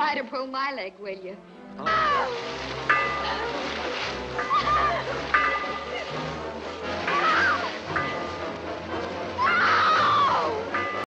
try to pull my leg, will you? Oh.